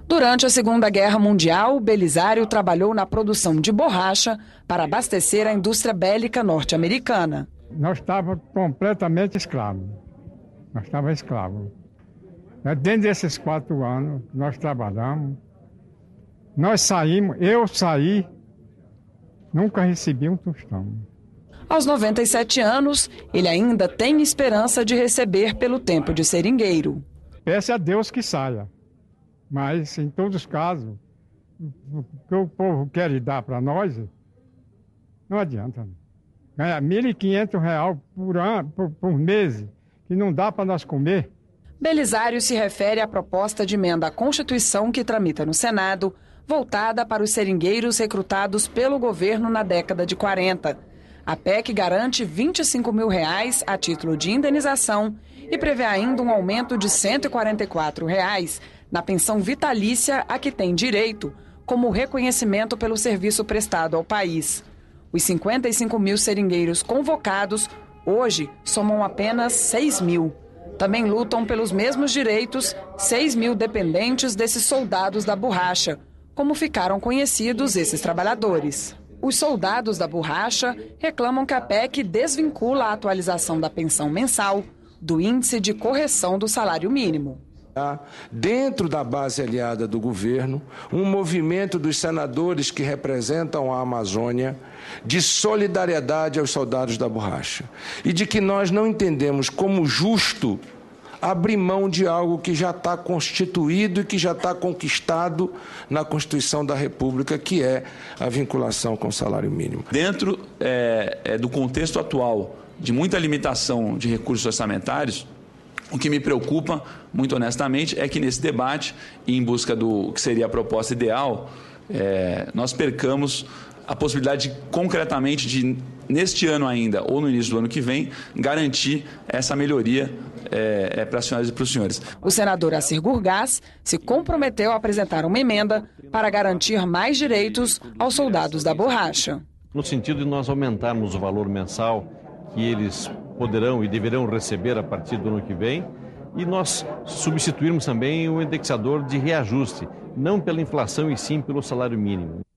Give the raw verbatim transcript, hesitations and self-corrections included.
Durante a Segunda Guerra Mundial, Belisário trabalhou na produção de borracha para abastecer a indústria bélica norte-americana. Nós estávamos completamente escravos. Nós estávamos escravos. Dentro desses quatro anos, nós trabalhamos. Nós saímos, eu saí, nunca recebi um tostão. Aos noventa e sete anos, ele ainda tem esperança de receber pelo tempo de seringueiro. Peço a Deus que saia. Mas, em todos os casos, o que o povo quer dar para nós, não adianta. Ganhar mil e quinhentos reais por, ano, por, por mês, que não dá para nós comer. Belisário se refere à proposta de emenda à Constituição que tramita no Senado, voltada para os seringueiros recrutados pelo governo na década de quarenta. A P E C garante vinte e cinco mil reais a título de indenização e prevê ainda um aumento de cento e quarenta e quatro reais na pensão vitalícia a que tem direito, como reconhecimento pelo serviço prestado ao país. Os cinquenta e cinco mil seringueiros convocados hoje somam apenas seis mil. Também lutam pelos mesmos direitos seis mil dependentes desses soldados da borracha, como ficaram conhecidos esses trabalhadores. Os soldados da borracha reclamam que a P E C desvincula a atualização da pensão mensal do índice de correção do salário mínimo. Dentro da base aliada do governo, um movimento dos senadores que representam a Amazônia de solidariedade aos soldados da borracha e de que nós não entendemos como justo abrir mão de algo que já está constituído e que já está conquistado na Constituição da República, que é a vinculação com o salário mínimo. Dentro é, é, do contexto atual de muita limitação de recursos orçamentários, o que me preocupa, muito honestamente, é que nesse debate, em busca do que seria a proposta ideal, é, nós percamos a possibilidade de, concretamente, de, neste ano ainda, ou no início do ano que vem, garantir essa melhoria é, é, para as senhoras e para os senhores. O senador Assir Gurgás se comprometeu a apresentar uma emenda para garantir mais direitos aos soldados da borracha. No sentido de nós aumentarmos o valor mensal que eles poderão e deverão receber a partir do ano que vem, e nós substituirmos também o indexador de reajuste, não pela inflação e sim pelo salário mínimo.